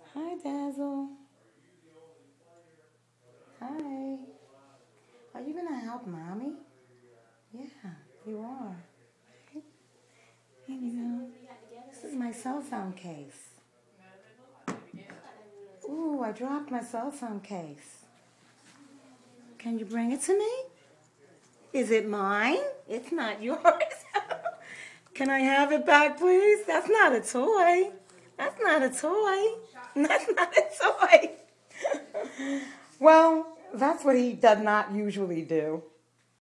Hi, Dazzle. Hi. Are you going to help Mommy? Yeah, you are. Here you go. This is my cell phone case. Ooh, I dropped my cell phone case. Can you bring it to me? Is it mine? It's not yours. Can I have it back, please? That's not a toy. That's not a toy. That's not a toy. Well, that's what he does not usually do.